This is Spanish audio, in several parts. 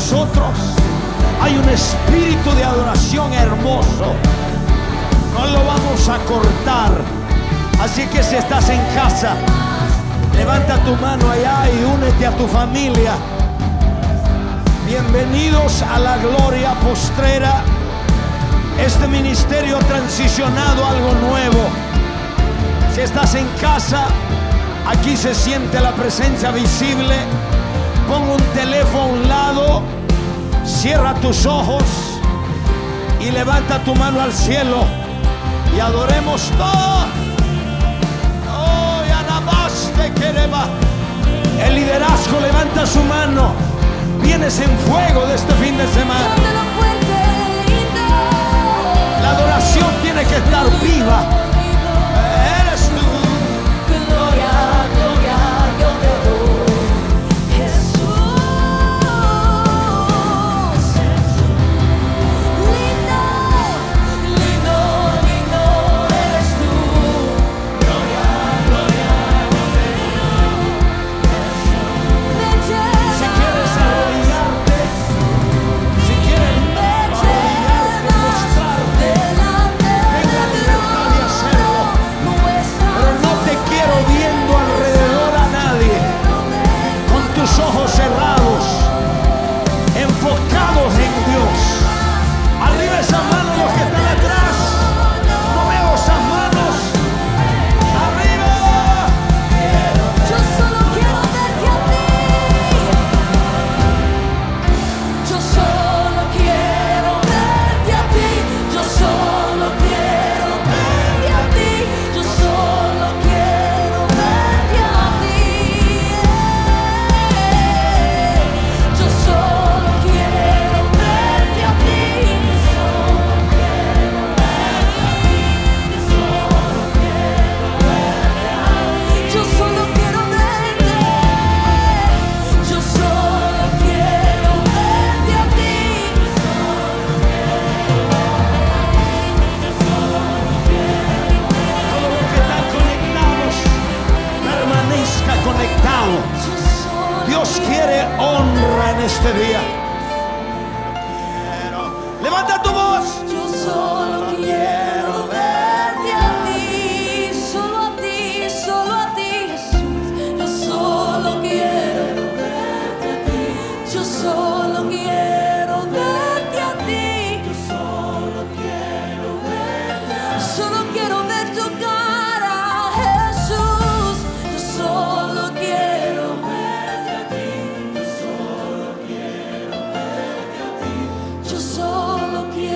nosotros hay un espíritu de adoración hermoso. No lo vamos a cortar. Así que si estás en casa, levanta tu mano allá y únete a tu familia. Bienvenidos a la gloria postrera. Este ministerio ha transicionado a algo nuevo. Si estás en casa, aquí se siente la presencia visible. Pon un teléfono a un lado, cierra tus ojos y levanta tu mano al cielo y adoremos todo. Oh, Yanabaste Kereba. El liderazgo levanta su mano. Vienes en fuego de este fin de semana. La adoración tiene que estar viva. Eres tú. Gloria, gloria, yo te doy. Jesús. Lindo, lindo, lindo eres tú. Gloria, gloria, yo te doy. Jesús. Si quieres arrodillarte, si quieres arrodillarte, mostrarte, tenga libertad de hacerlo. Pero no te quiero viendo alrededor a nadie, con tus ojos cerrados, enfocados en Dios. Arriba esas manos los que están atrás. No veo esas manos. Arriba. Yo solo quiero verte a ti. Yo solo quiero verte a ti. Yo solo quiero verte a ti. Yo solo quiero verte a ti. Yo solo quiero verte a ti. Yo solo quiero verte. Yo solo quiero verte a ti. Todo lo que están conectados, permanezca conectado. Dios quiere honra en este día. Levanta tu voz. Yo solo quiero verte a ti, solo a ti, solo a ti, Jesús. Yo solo quiero verte a ti. Yo solo quiero verte a ti. Yo solo quiero verte a ti. Solo quiero ver tu cara, Jesús. Yo solo quiero verte a ti. Yo solo quiero verte a ti. Yo solo quiero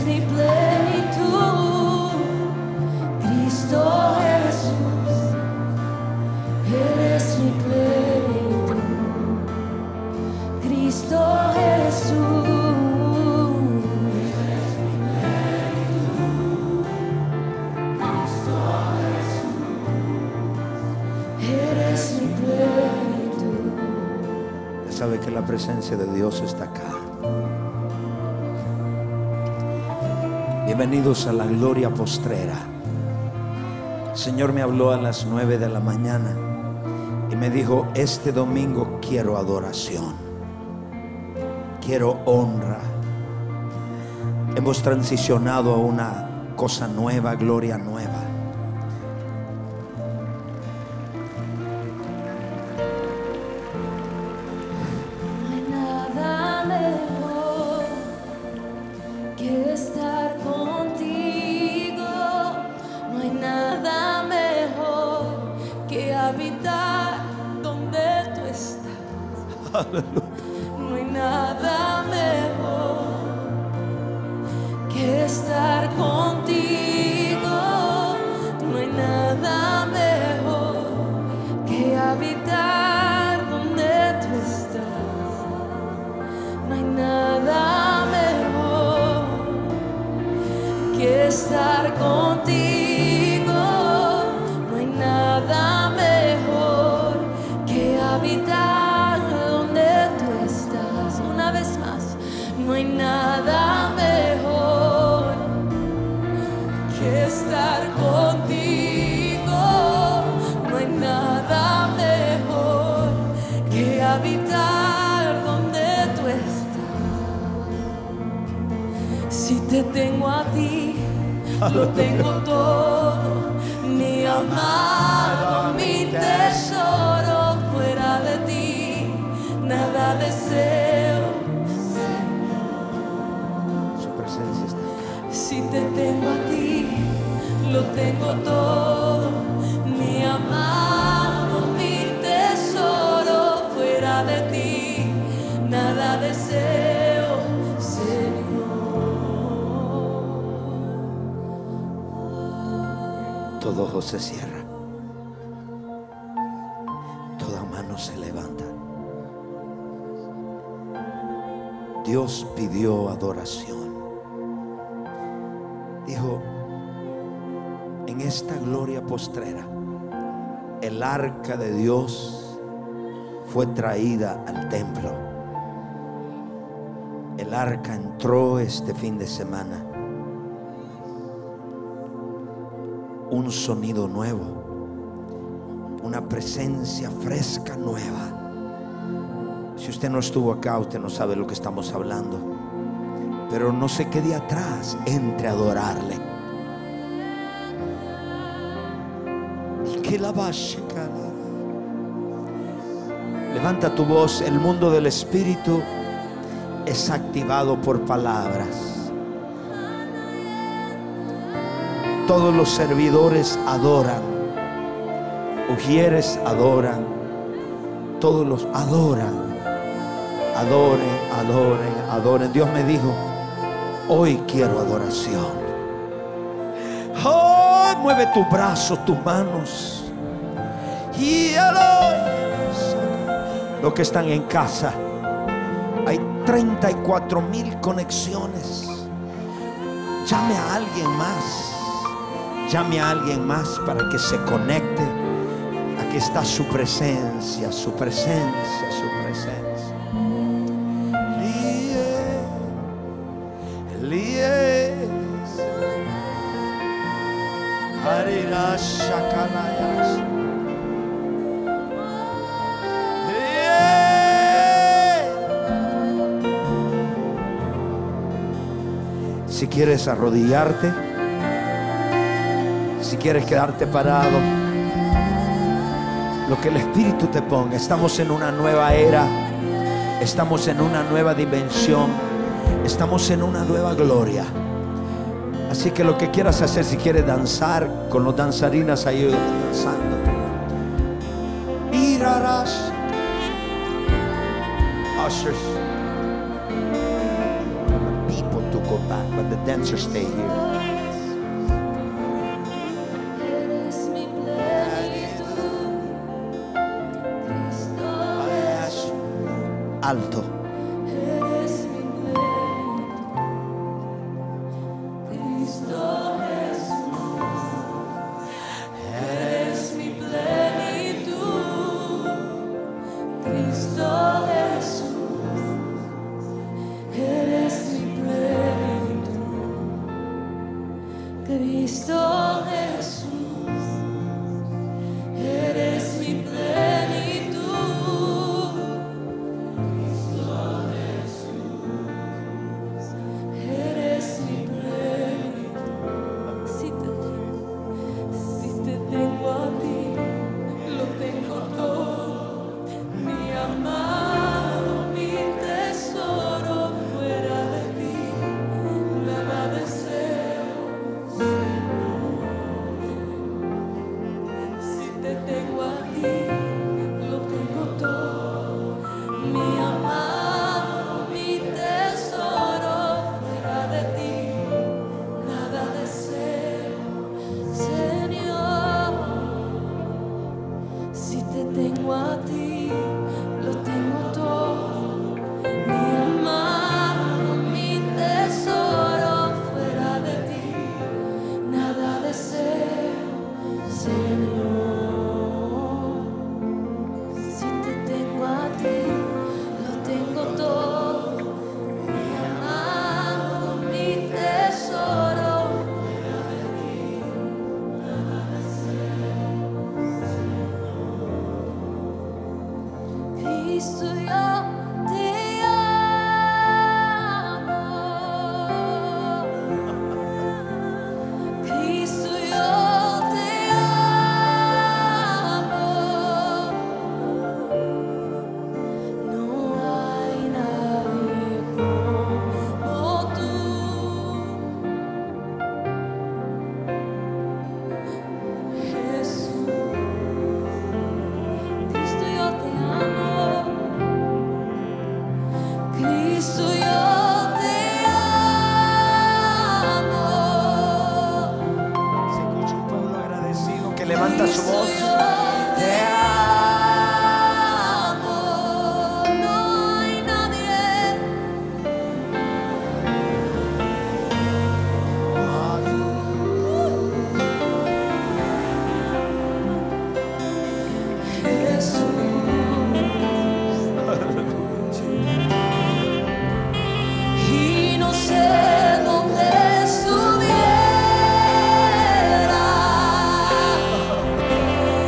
mi plenitud, Cristo Jesús, eres mi plenitud, Cristo Jesús. Sabe que la presencia de Dios está acá. Bienvenidos a la gloria postrera. El Señor me habló a las 9 de la mañana y me dijo: este domingo quiero adoración, quiero honra. Hemos transicionado a una cosa nueva, gloria nueva. No hay nada mejor que estar contigo. No hay nada mejor que habitar donde tú estás. No hay nada mejor que estar contigo. No hay nada mejor que habitar. No hay nada mejor que estar contigo. No hay nada mejor que habitar donde tú estás. Si te tengo a ti, lo tengo todo. Mi amado, mi tesoro, fuera de ti nada deseo. Si te tengo a ti, lo tengo todo. Mi amado, mi tesoro, fuera de ti nada deseo, Señor. Todo ojo se cierra, toda mano se levanta. Dios pidió adoración. Dijo: en esta gloria postrera, el arca de Dios fue traída al templo. El arca entró este fin de semana. Un sonido nuevo, una presencia fresca nueva. Si usted no estuvo acá, usted no sabe lo que estamos hablando. Pero no se quede atrás, entre a adorarle. Y que la básica. Levanta tu voz. El mundo del espíritu es activado por palabras. Todos los servidores adoran. Ujieres adoran. Todos los adoran. Adoren, adoren, adoren. Dios me dijo: hoy quiero adoración. Oh, mueve tus brazos, tus manos. Y los que están en casa, hay 34,000 conexiones. Llame a alguien más. Llame a alguien más para que se conecte. Aquí está su presencia, su presencia, su presencia. Si quieres arrodillarte, si quieres quedarte parado, lo que el Espíritu te ponga. Estamos en una nueva era, estamos en una nueva dimensión, estamos en una nueva gloria. Así que lo que quieras hacer, si quieres danzar con los danzarinas ahí danzando, mirarás. Ushers, people to go. go back, but the dancers stay here. Eres mi plenitud, Cristo Jesús. Alto. Eres mi plenitud, Cristo Jesús. Eres mi plenitud, Cristo Jesús. Eres mi plenitud, Cristo Jesús. Eres mi plenitud, Cristo Jesús. Eres mi plenitud. Si te tengo a ti, lo tengo todo. Mi amado, mi tesoro, fuera de ti nada deseo, Señor. Si te tengo a ti, lo tengo todo. Mi amado, mi tesoro, fuera de ti nada deseo, Señor. Si te tengo a ti, lo tengo todo. Mi amado, mi tesoro, fuera de ti nada deseo, Señor. Si te tengo a ti, lo tengo todo. Mi amado, mi tesoro, fuera de ti nada deseo. Cristo, yo te amo. Cristo, yo te amo. No hay nadie como tú. Jesús. Cristo, yo te amo. Cristo, yo te amo. Se escucha un pueblo agradecido que levanta su Cristo, voz. yo te amo. No hay nadie. Y no sé dónde estuviera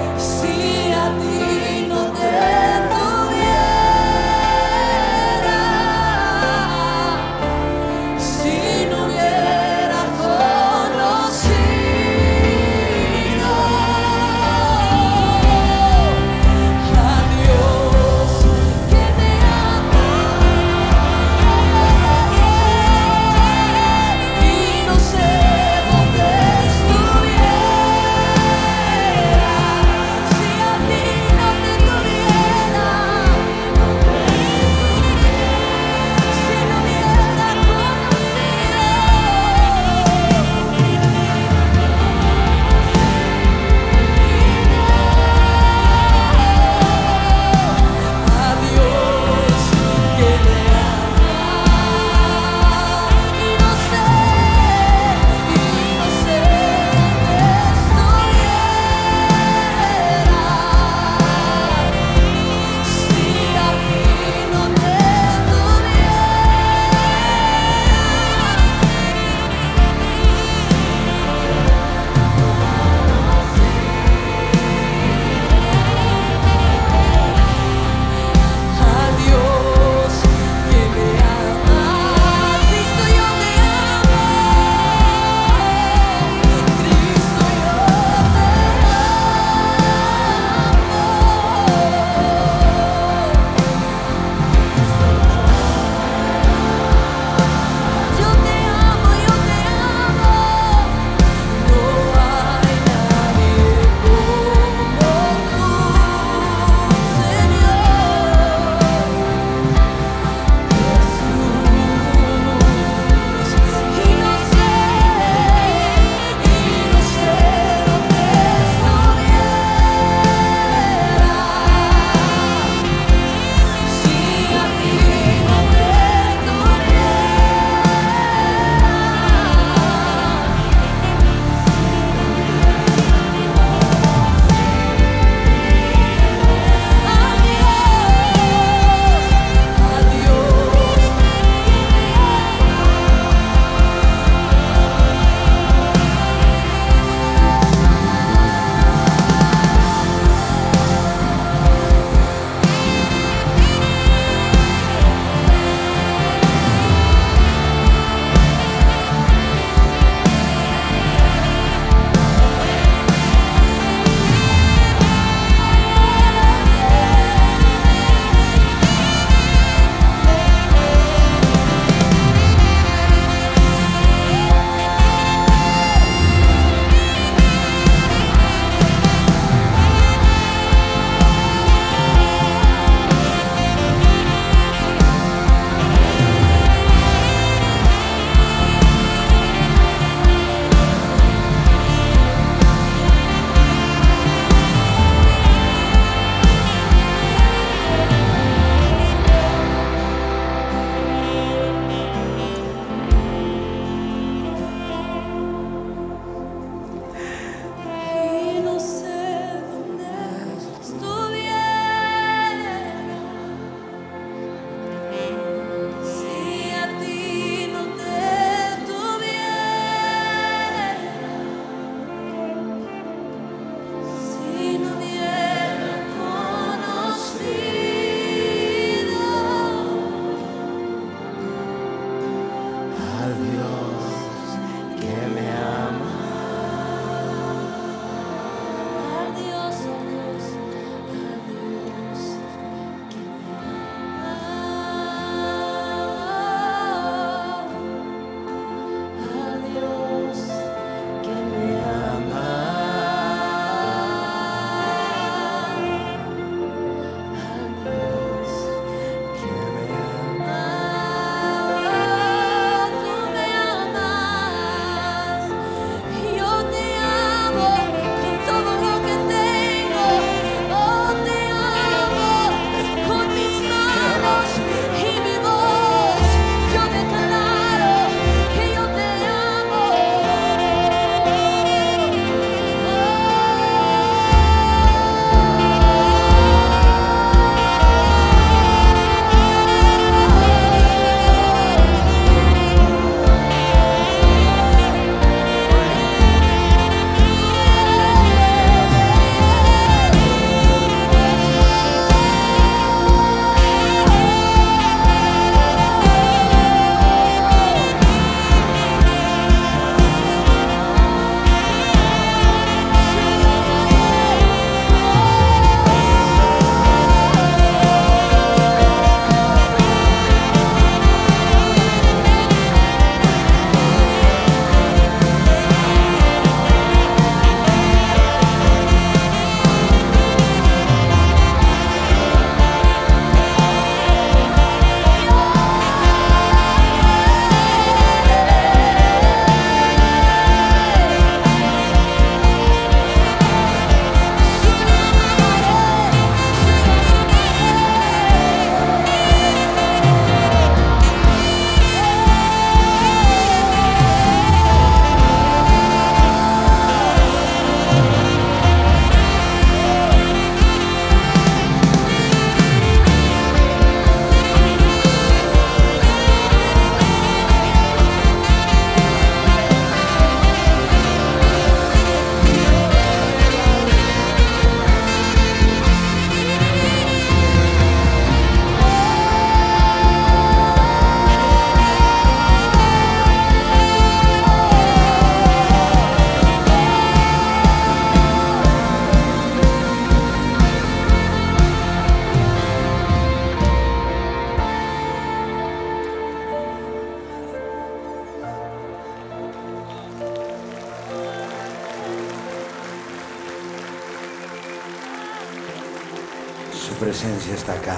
presencia está acá.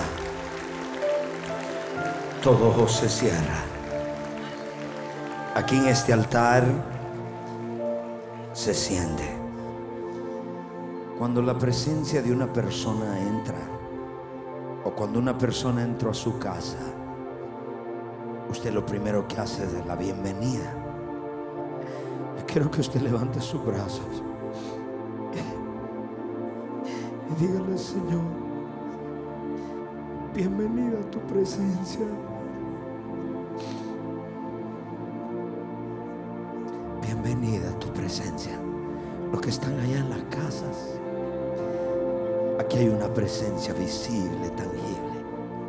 Todo ojo se cierra. Aquí en este altar se siente. Cuando la presencia de una persona entra, o cuando una persona entra a su casa, usted lo primero que hace es la bienvenida. Yo quiero que usted levante sus brazos y dígale: Señor, bienvenida a tu presencia. Bienvenida a tu presencia. Los que están allá en las casas, aquí hay una presencia visible, tangible.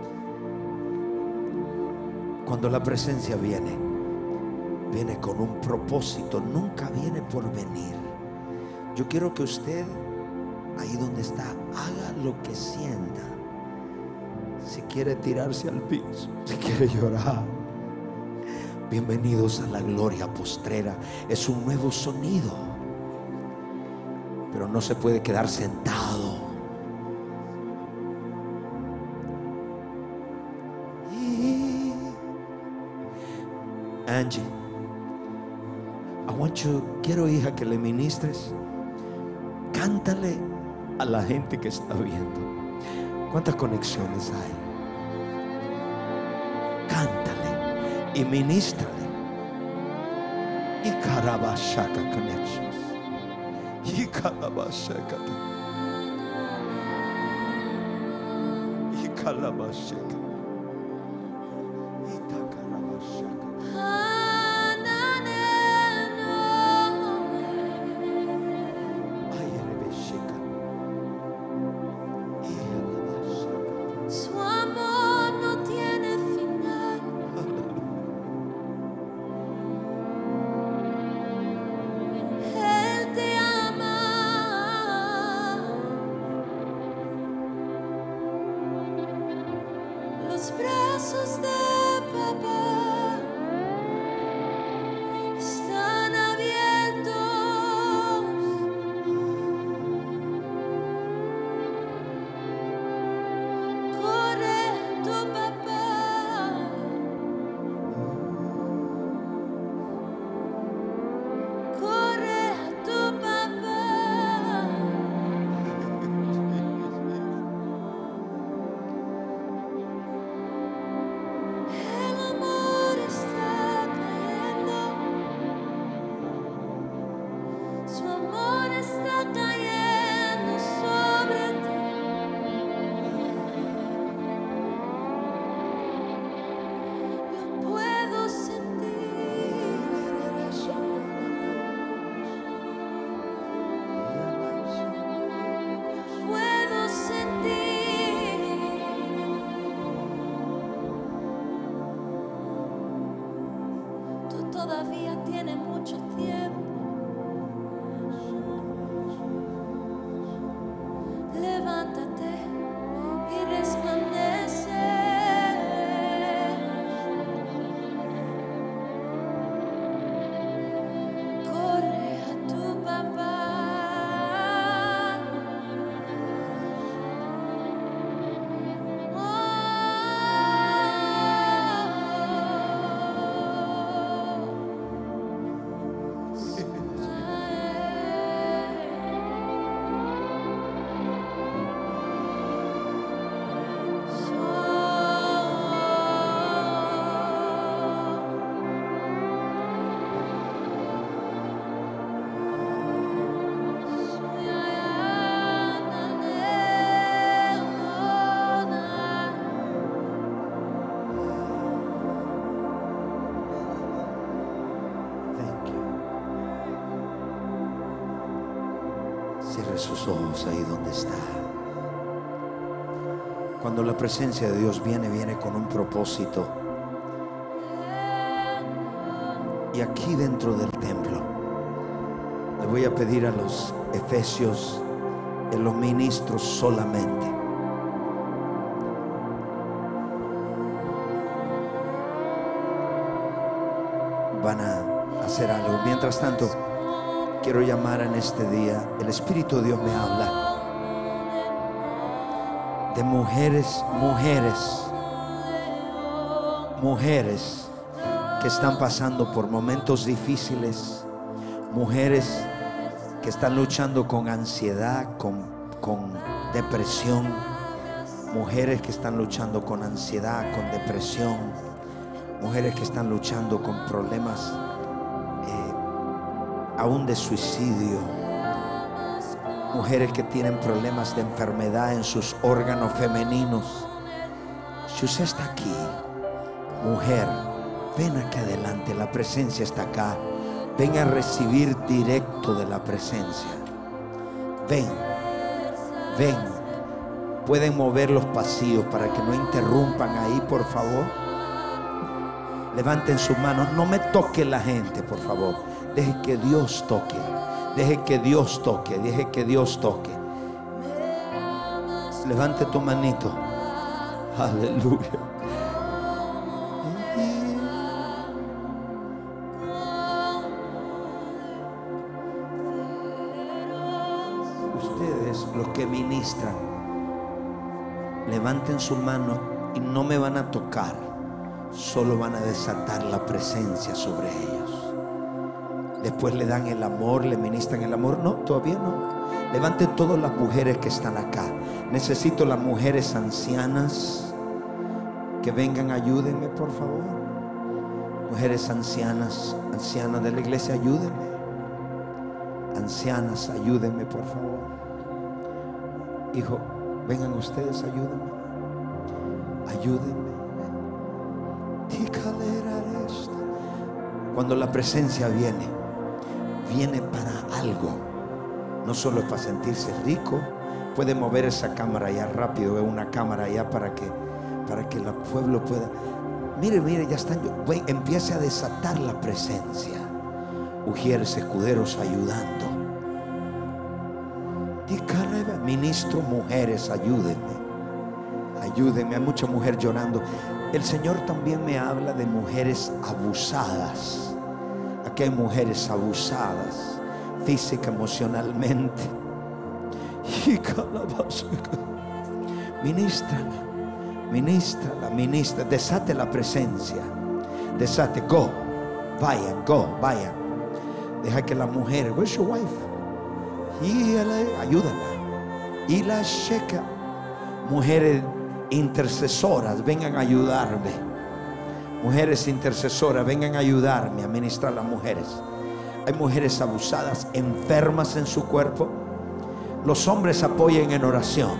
Cuando la presencia viene, viene con un propósito, nunca viene por venir. Yo quiero que usted, ahí donde está, haga lo que sienta. Si quiere tirarse al piso, si quiere llorar. Bienvenidos a la gloria postrera. Es un nuevo sonido, pero no se puede quedar sentado. Angie, quiero, hija, que le ministres. Cántale a la gente que está viendo. ¿Cuántas conexiones hay? Cántale y ministrale. Y Karabashaka Connections. Y Karabashaka. Y Karabashaka. Todavía tiene mucho tiempo. Levántate y resplandece. Corre a tu papá. Cierre sus ojos ahí donde está. Cuando la presencia de Dios viene, viene con un propósito. Y aquí dentro del templo, le voy a pedir a los efesios, a los ministros solamente, van a hacer algo. Mientras tanto, quiero llamar en este día, el Espíritu de Dios me habla de mujeres que están pasando por momentos difíciles, mujeres que están luchando con ansiedad, con depresión, mujeres que están luchando con ansiedad, con depresión, mujeres que están luchando con problemas aún de suicidio, mujeres que tienen problemas de enfermedad en sus órganos femeninos. Si usted está aquí, mujer, ven aquí adelante, la presencia está acá. Ven a recibir directo de la presencia. Ven. Pueden mover los pasillos para que no interrumpan ahí, por favor. Levanten sus manos. No me toque la gente, por favor. Deje que Dios toque. Deje que Dios toque. Deje que Dios toque. Levante tu manito. Aleluya. Ustedes, los que ministran, levanten su mano y no me van a tocar, solo van a desatar la presencia sobre ellos. Después le dan el amor, le ministran el amor. No, todavía no. Levanten todas las mujeres que están acá. Necesito las mujeres ancianas que vengan, ayúdenme, por favor. Mujeres ancianas de la iglesia, ayúdenme. Ancianas, ayúdenme, por favor. Hijo, vengan ustedes, ayúdenme. Ayúdenme. Cuando la presencia viene para algo. No solo es para sentirse rico. Puede mover esa cámara allá rápido. Veo una cámara allá para que el pueblo pueda. Mire, ya están. Empiece a desatar la presencia. Ujieres, escuderos ayudando. Ministro, mujeres, ayúdenme. Ayúdenme. Hay mucha mujer llorando. El Señor también me habla de mujeres abusadas. Aquí hay mujeres abusadas, física, emocionalmente. Ministra. Desate la presencia. Desate. Vaya. Deja que la mujer. Where's your wife? Ayúdala. Y la checa. Mujeres intercesoras, vengan a ayudarme. Mujeres intercesoras, vengan a ayudarme a ministrar a las mujeres. Hay mujeres abusadas, enfermas en su cuerpo. Los hombres apoyen en oración.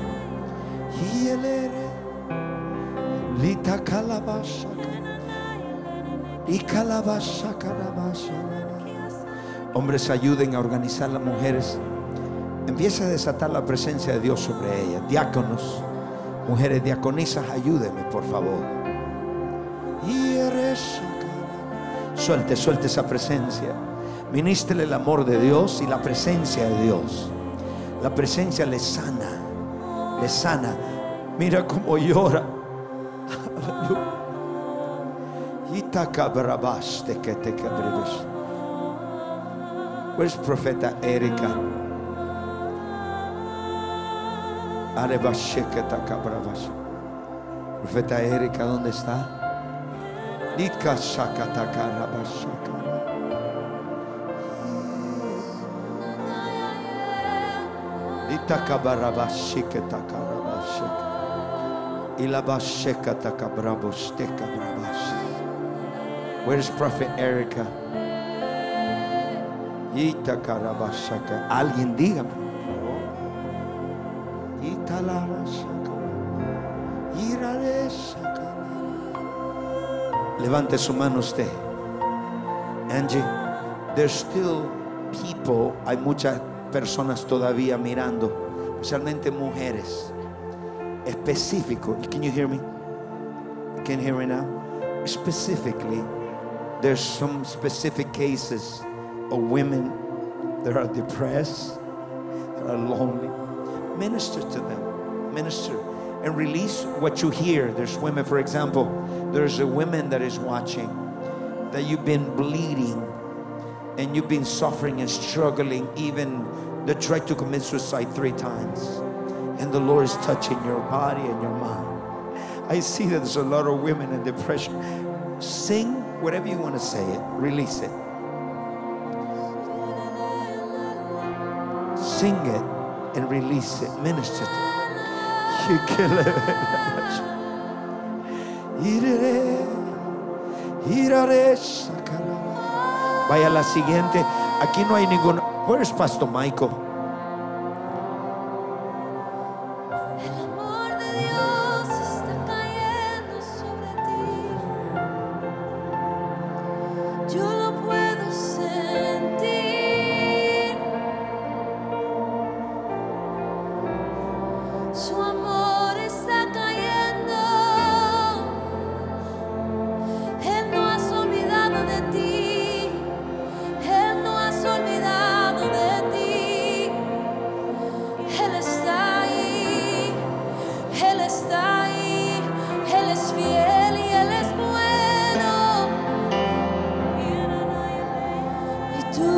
Hombres, ayuden a organizar las mujeres. Empieza a desatar la presencia de Dios sobre ellas. Diáconos, mujeres diaconisas, ayúdenme, por favor. Suelte esa presencia. Ministre el amor de Dios y la presencia de Dios. La presencia le sana. Mira cómo llora. Where's Profeta Erika? Profeta Erika, ¿dónde está? Where's Prophet Erika? Alguien dígame. Levante su mano usted. Angie, there's still people, hay muchas personas todavía mirando, especialmente mujeres. Específico. Can you hear me? Can you hear me now? Specifically, there's some specific cases of women that are depressed, that are lonely. Minister to them. Minister. And release what you hear. There's women, for example, there's a woman that is watching, that you've been bleeding and you've been suffering and struggling. Even they tried to commit suicide 3 times. And the Lord is touching your body and your mind. I see that there's a lot of women in depression. Sing whatever you want to say it. Release it. Sing it and release it. Minister to Vaya a la siguiente. Aquí no hay ningún. Where is Pastor Michael? El amor de Dios está cayendo sobre ti. Yo lo puedo sentir. Su amor está cayendo. Él no has olvidado de ti. Él no has olvidado de ti. Él está ahí. Él está ahí. Él es fiel y Él es bueno. Y tu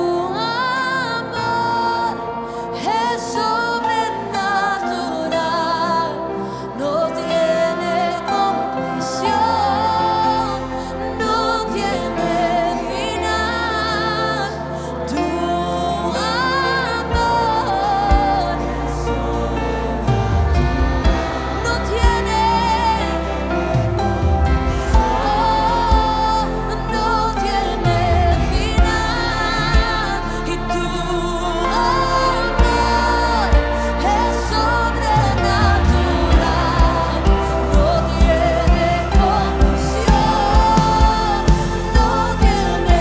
amor es sobrenatural. No tiene condición. No tiene final. Tu amor no tiene, no tiene final. Y tu amor es sobrenatural. No tiene condición. No tiene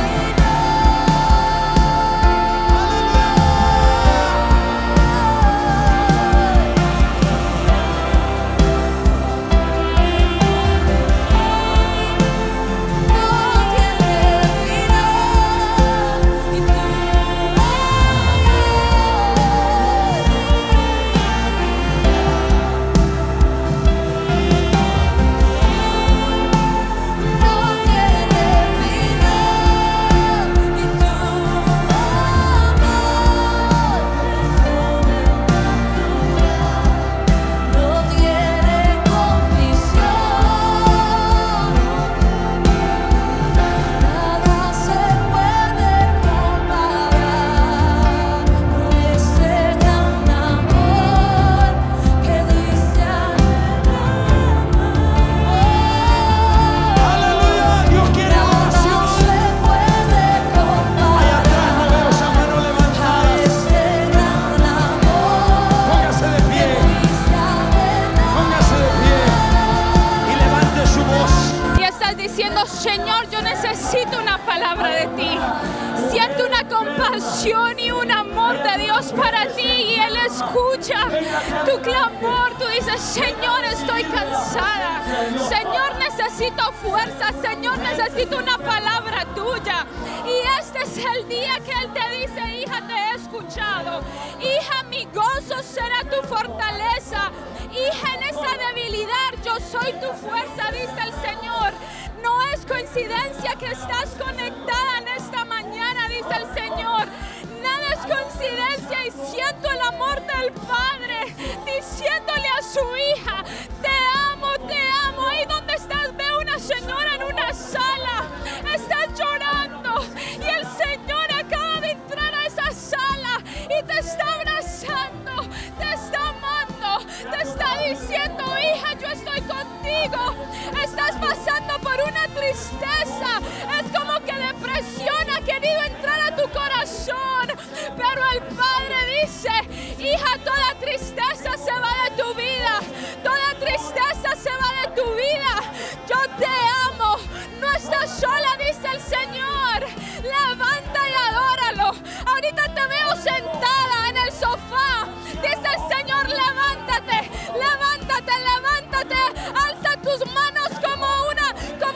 Señor, yo necesito una palabra de ti. Siento una compasión y un amor de Dios para ti y Él escucha tu clamor. Tú dices, Señor, estoy cansada. Señor, necesito fuerza. Señor, necesito una palabra tuya. Y este es el día que Él te dice, hija, te he escuchado. Hija, mi gozo será tu fortaleza. Hija, en esa debilidad yo soy tu fuerza, dice el Señor. No es coincidencia que estás conectada en esta mañana, dice el Señor. Nada es coincidencia y siento el amor del Padre diciéndole a su hija, te amo, te amo. Ahí donde estás, veo una señora en una sala, está llorando y el Señor acaba de entrar a esa sala y te está abrazando, te está amando, te está diciendo, hija, yo estoy contigo. Estás pasando por una tristeza, es como que depresión ha querido entrar a tu corazón, pero el Padre dice, hija, toda tristeza se va de tu vida, toda tristeza se va de tu vida. Yo te amo, no estás sola, dice el Señor. Levanta y adóralo. Ahorita te veo sentada en el sofá, dice el Señor, levántate, levántate, levántate, alza tus manos como una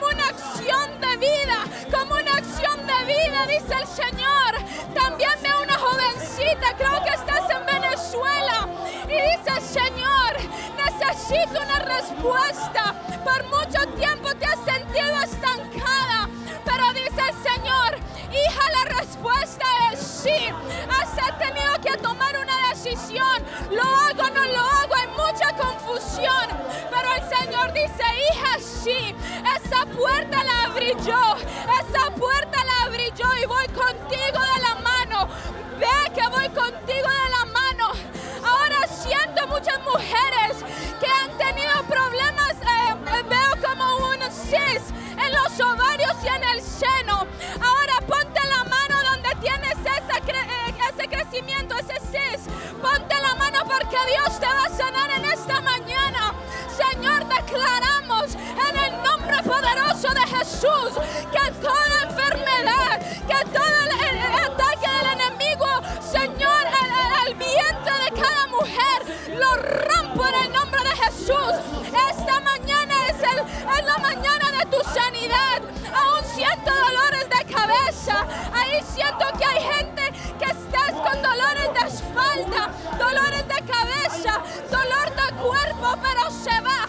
acción de vida, como una acción de vida, dice el Señor. También veo una jovencita, creo que estás en Venezuela, y dice, Señor, necesito una respuesta. Por mucho tiempo te has sentido estancada, pero dice el Señor, hija, la respuesta es sí. Has tenido que tomar una decisión. Lo hago, no dice, hija, sí, esa puerta la abrí yo, esa puerta la abrí yo y voy contigo de la mano. Ve que voy contigo de la mano. Ahora siento muchas mujeres que han tenido problemas, veo como un cis en los ovarios y en el seno. Ahora ponte la mano donde tienes ese crecimiento, ese cis. Ponte la mano porque Dios te va a sanar en esta mañana. Señor, declaramos en el nombre poderoso de Jesús que toda enfermedad, que todo el ataque del enemigo, Señor, el vientre de cada mujer, lo rompo en el nombre de Jesús. Esta mañana es la mañana de tu sanidad. Aún siento dolores de cabeza. Ahí siento que hay gente que estás con dolores de espalda, dolores de cabeza, dolor de cuerpo, pero se va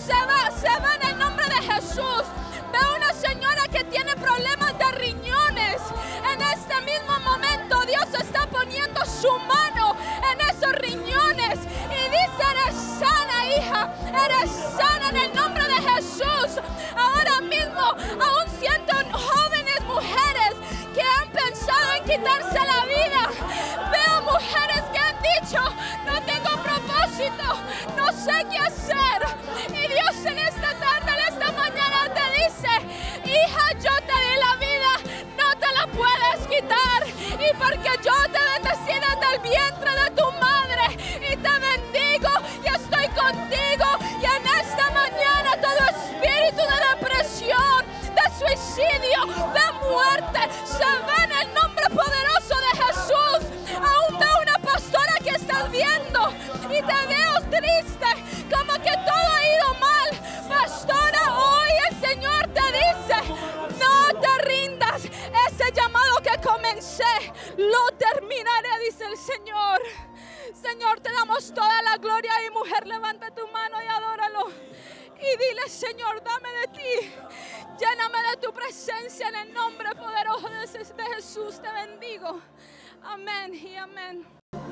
en el nombre de Jesús. Veo una señora que tiene problemas de riñones. En este mismo momento Dios está poniendo su mano en esos riñones y dice, eres sana, hija, eres sana en el nombre de Jesús. Ahora mismo aún siento jóvenes mujeres que han pensado en quitarse la vida. Veo mujeres que han dicho, no tengo propósito, no sé qué hacer. Y Dios en esta tarde, en esta mañana te dice, hija, yo te di la vida, no te la puedes quitar. Y porque yo te bendecí desde el vientre de tu madre y te bendigo y estoy contigo. Y en esta mañana todo espíritu de depresión, de suicidio, de muerte, se va en el nombre poderoso de Jesús. Aún veo una pastora que estás viendo y te veo triste, como que todo ha ido mal. Pastora, hoy el Señor te dice, no te rindas. Ese llamado que comencé, lo terminaré, dice el Señor. Señor, te damos toda la gloria. Y mujer, levanta tu mano y adóralo. Y dile, Señor, dame de ti. Lléname de tu presencia en el nombre poderoso de Jesús. Te bendigo. Amén y amén.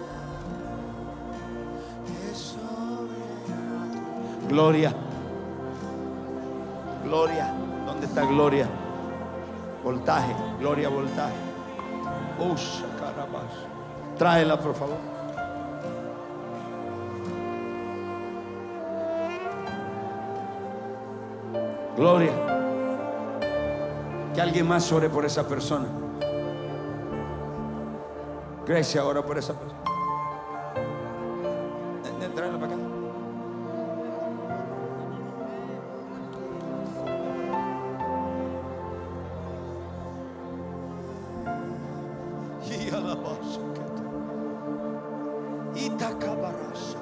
Gloria. Gloria. ¿Dónde está Gloria? Voltaje. Gloria, voltaje. Tráela, por favor. Gloria. Que alguien más ore por esa persona. Grecia, ora por esa persona. Tráela para acá. Y a la base que Itacabarasa.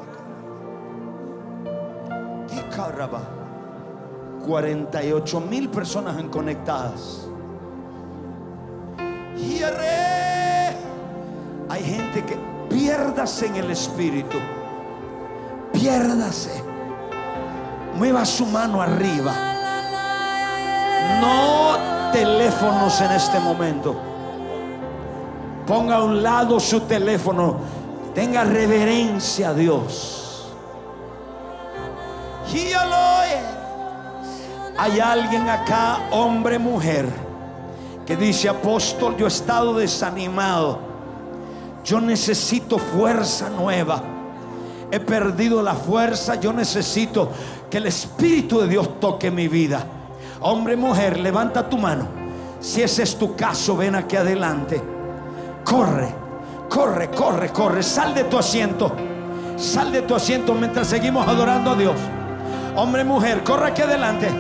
Icaraba. 48,000 personas en conectadas. Y hay gente que piérdase en el espíritu. Piérdase. Mueva su mano arriba. No teléfonos en este momento. Ponga a un lado su teléfono. Tenga reverencia a Dios. Y hay alguien acá, hombre, mujer, que dice, apóstol, yo he estado desanimado. Yo necesito fuerza nueva. He perdido la fuerza. Yo necesito que el Espíritu de Dios toque mi vida. Hombre, mujer, levanta tu mano. Si ese es tu caso, ven aquí adelante. Corre, corre, corre, corre. Sal de tu asiento. Sal de tu asiento mientras seguimos adorando a Dios. Hombre, mujer, corre aquí adelante.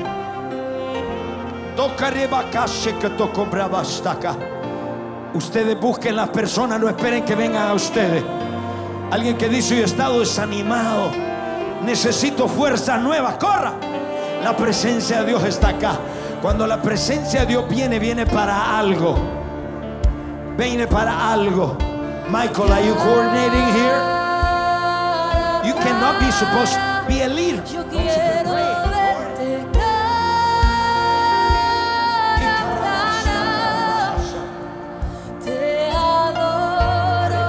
Ustedes busquen las personas, no esperen que vengan a ustedes. Alguien que dice, yo he estado desanimado, necesito fuerza nueva. Corra. La presencia de Dios está acá. Cuando la presencia de Dios viene para algo. Viene para algo. Michael, are you coordinating here? You cannot be supposed to be a leader. Yo quiero verte cara. Te adoro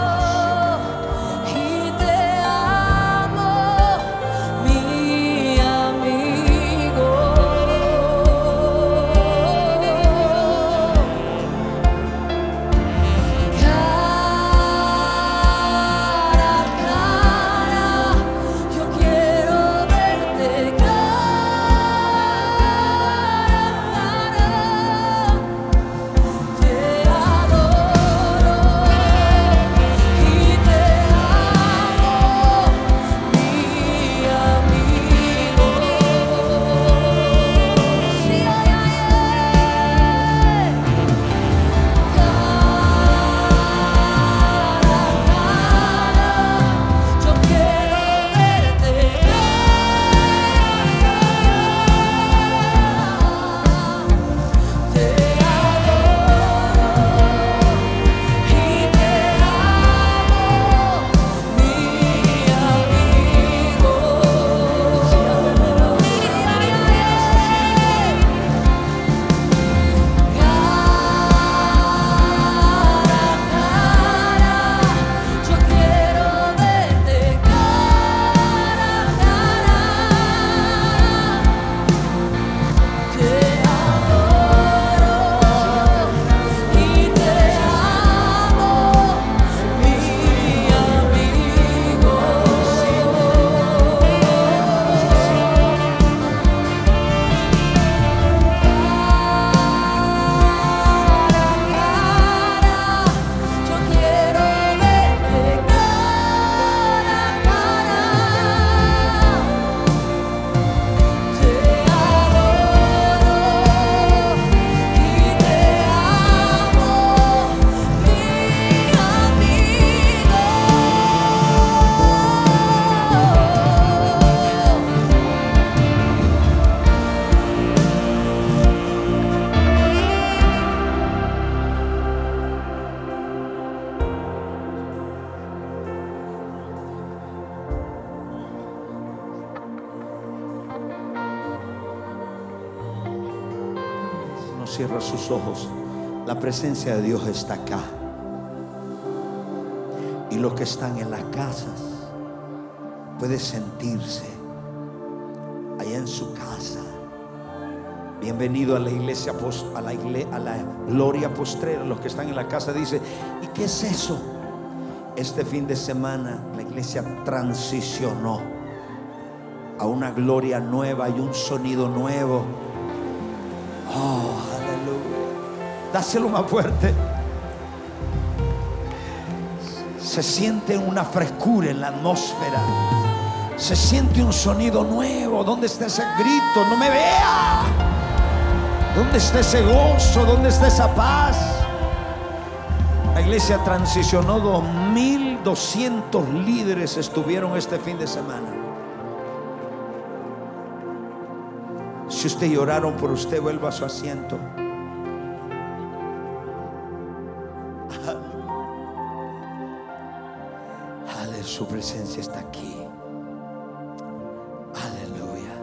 y te amo, mi amigo. cierra sus ojos. La presencia de Dios está acá. Y los que están en las casas pueden sentirse allá en su casa. Bienvenido a la iglesia, a la gloria postrera. Los que están en la casa dicen: ¿y qué es eso? Este fin de semana la iglesia transicionó a una gloria nueva y un sonido nuevo. Oh, aleluya. Dáselo más fuerte. Se siente una frescura en la atmósfera. Se siente un sonido nuevo. ¿Dónde está ese grito? No me vea. ¿Dónde está ese gozo? ¿Dónde está esa paz? La iglesia transicionó. 2.200 líderes estuvieron este fin de semana. Si usted lloraron por usted, vuelva a su asiento. Aleluya. Su presencia está aquí. Aleluya.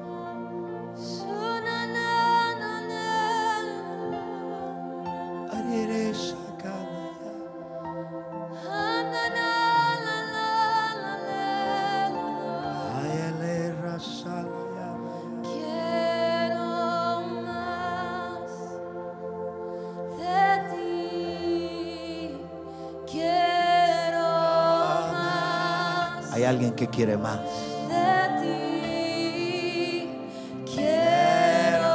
Hay alguien que quiere más. De ti quiero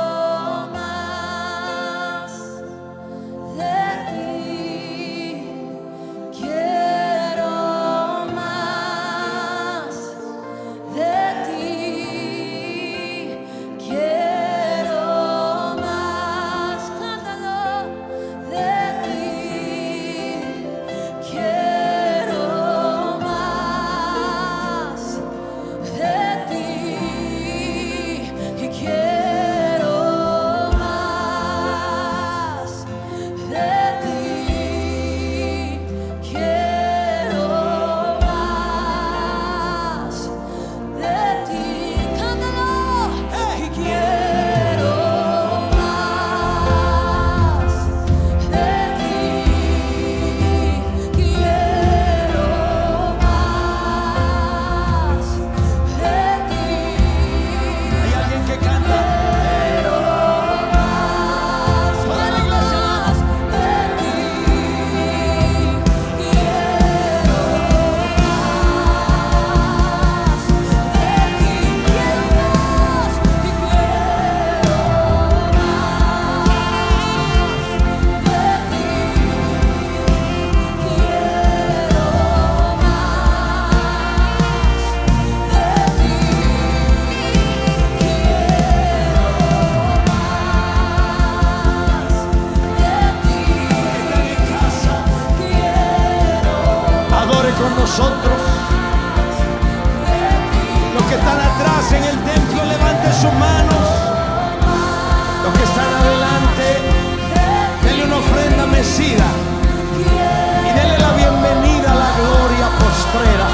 más. De ti quiero más. De ti quiero más. Cántalo. De ti quiero más. De ti quiero más. De ti quiero más. De ti, cántalo. Quiero más. De ti quiero más. De ti Hay alguien que canta. quiero más. Toda la iglesia. De ti quiero más. De ti quiero más. Y quiero más. De ti quiero Adore con nosotros. Los que están atrás en el templo, levanten sus manos. Los que están adelante, denle una ofrenda mecida y denle la bienvenida a la gloria postrera.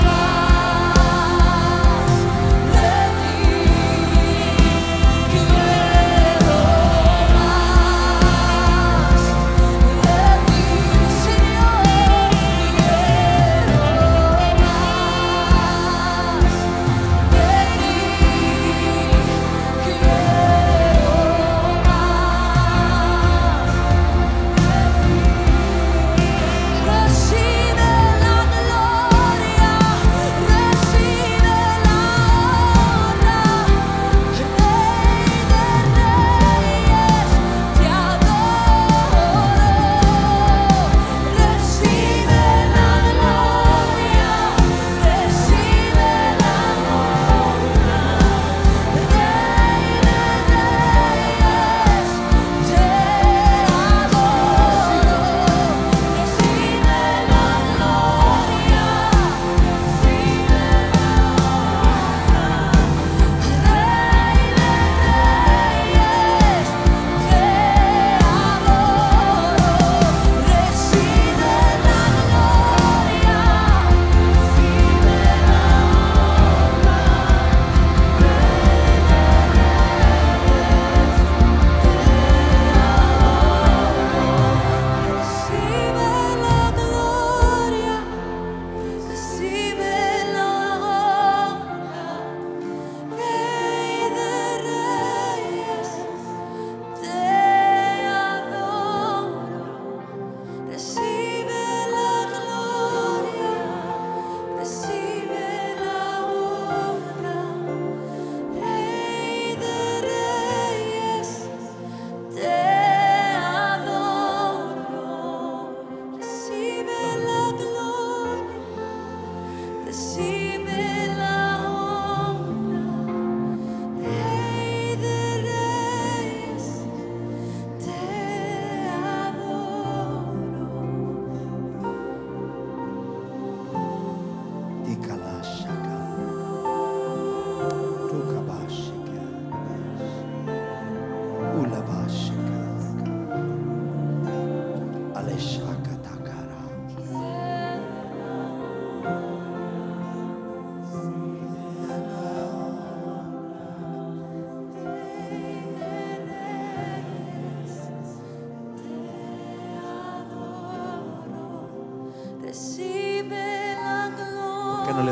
quiero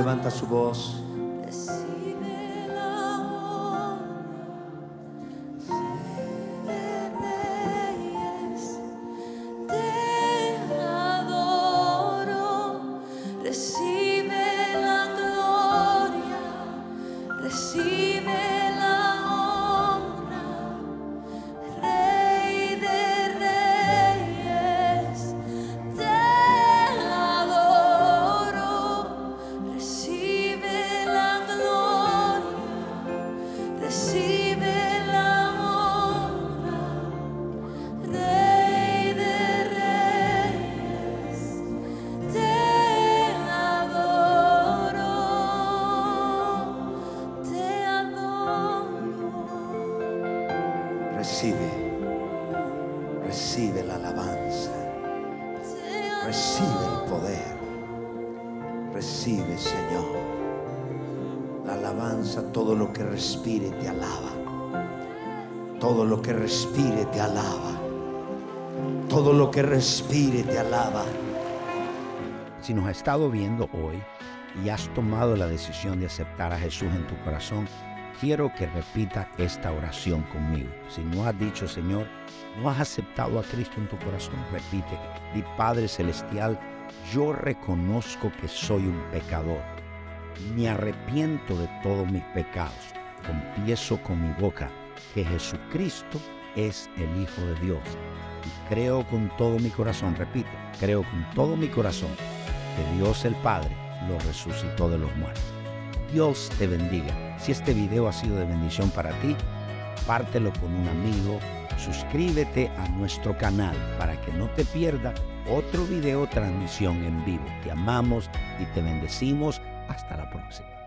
levanta su voz. Recibe la honra, Reyes, te adoro. Recibe la gloria, recibe la honra, Rey de Reyes, te adoro. Recibe la gloria, recibe la honra, Rey de Reyes, te adoro, te adoro. Recibe la alabanza, recibe el poder, recibe, Señor, la alabanza. Todo lo que respire te alaba, todo lo que respire te alaba, todo lo que respire te alaba. Si nos has estado viendo hoy y has tomado la decisión de aceptar a Jesús en tu corazón, quiero que repitas esta oración conmigo. Si no has dicho, Señor, no has aceptado a Cristo en tu corazón, repite: di, Padre Celestial, yo reconozco que soy un pecador. Me arrepiento de todos mis pecados. Confieso con mi boca que Jesucristo es el Hijo de Dios. Y creo con todo mi corazón, repite, creo con todo mi corazón que Dios el Padre lo resucitó de los muertos. Dios te bendiga. Si este video ha sido de bendición para ti, compártelo con un amigo. Suscríbete a nuestro canal para que no te pierdas otro video transmisión en vivo. Te amamos y te bendecimos. Hasta la próxima.